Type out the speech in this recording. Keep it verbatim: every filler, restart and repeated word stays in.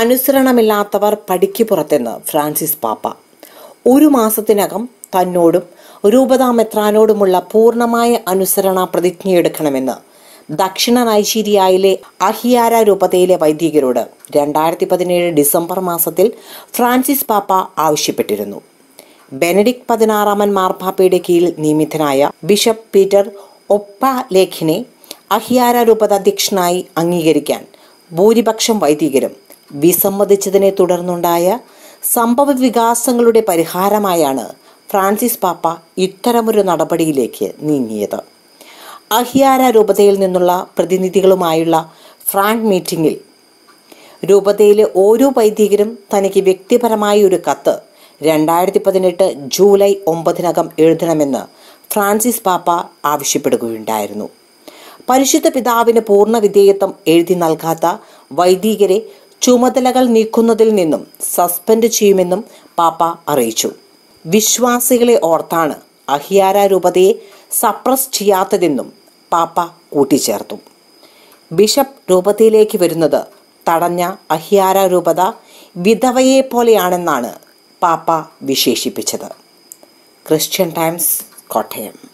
അനുസരണമില്ലാത്തവർ പടിക്ക് പുറത്തെന്ന് Francis പാപ്പ. ഒരു മാസത്തിനകം തന്നോടും രൂപതാമെത്രാനോടുമുള്ള പൂർണ്ണമായ അനുസരണ പ്രതിജ്ഞയെടുക്കണമെന്ന് ദക്ഷിണ നൈജീരിയയിലെ അഹിയാര രൂപതയിലെ വൈദികരോട് രണ്ടായിരത്തി പതിനേഴ് ഡിസംബർ മാസത്തിൽ ഫ്രാൻസിസ് പാപ്പ ആവശ്യപ്പെട്ടിരുന്നു. ബെനഡിക്ട് പതിനാറാമൻ മാർപ്പാപ്പയുടെ കീഴിൽ നിയമിതനായ ബിഷപ്പ് പീറ്റർ ഒപ്പാലേഖിനെ അഹിയാര രൂപത അധ്യക്ഷനായി അംഗീകരിക്കാൻ ഭൂരിപക്ഷം വൈദികരും വിസമ്മതിച്ചതിനെ തുടർന്നുണ്ടായ സംഭവ വികാസങ്ങളുടെ പരിഹാരമായാണ് ഫ്രാൻസിസ് പാപ്പ ഇത്തരമൊരു നടപടിയിലേക്ക് നീങ്ങിയത്. അഹിയാര രൂപതയിൽ നിന്നുള്ള പ്രതിനിധികളുമായുള്ള ഫ്രാങ്ക് മീറ്റിംഗിൽ രൂപതയിലെ ഓരോ വൈദികരും തനിക്ക് വ്യക്തിപരമായ ഒരു കത്ത് രണ്ടായിരത്തി പതിനെട്ട് ജൂലൈ ഒമ്പതിനകം എഴുതണമെന്ന് ഫ്രാൻസിസ് പാപ്പ ആവശ്യപ്പെടുകയുണ്ടായിരുന്നു. പരിശുദ്ധ പിതാവിന് പൂർണ്ണ വിധേയത്വം എഴുതി നൽകാത്ത വൈദികരെ ചുമതലകൾ നീക്കുന്നതിൽ നിന്നും സസ്പെൻഡ് ചെയ്യുമെന്നും പാപ്പ അറിയിച്ചു. വിശ്വാസികളെ ഓർത്താണ് അഹിയാര രൂപതയെ സപ്രസ് ചെയ്യാത്തതെന്നും പാപ്പ കൂട്ടിച്ചേർത്തു. ബിഷപ്പ് രൂപതയിലേക്ക് വരുന്നത് തടഞ്ഞ അഹിയാര രൂപത വിധവയെ പോലെയാണെന്നാണ് പാപ്പ വിശേഷിപ്പിച്ചത്. Christian Times, Kottayam.